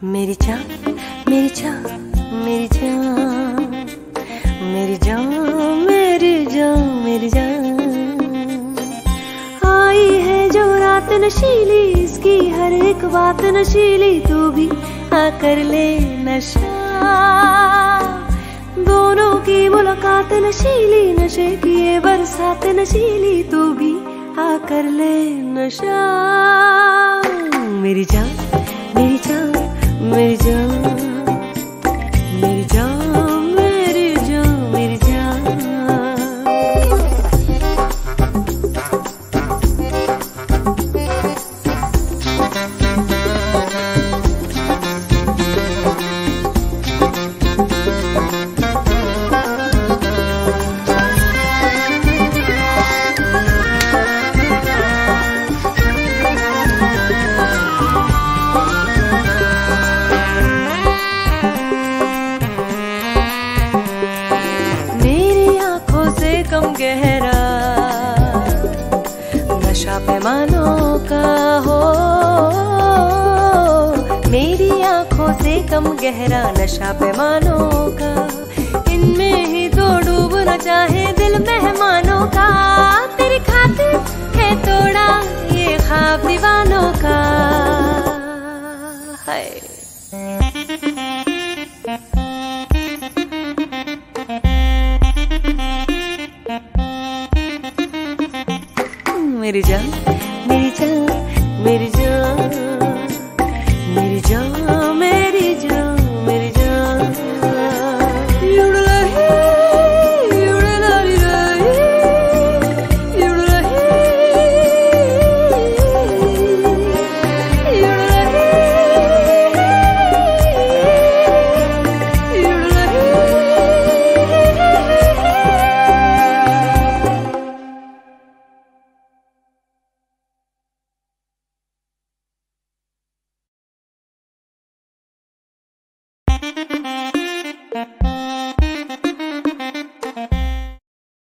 मेरी जान मेरी जान मेरी जान मेरी जान मेरी जान मेरी जान। आई है जो रात नशीली, इसकी हर एक बात नशीली, तू भी आकर ले नशा। दोनों की मुलाकात नशीली, नशे की ये बरसात नशीली, तू भी आकर ले नशा। मेरी जान मेरी जान मेरी जान मेरी जान मेरी जान मेरी जान। कम गहरा नशा पैमानों का हो, मेरी आंखों से कम गहरा नशा पैमानों का। इनमें ही तो डूबना चाहे दिल मेहमानों का। तेरी खातिर है तोड़ा ये ख्वाब दीवानों का। है मेरी जान मेरी जान मेरी जान मेरी जान।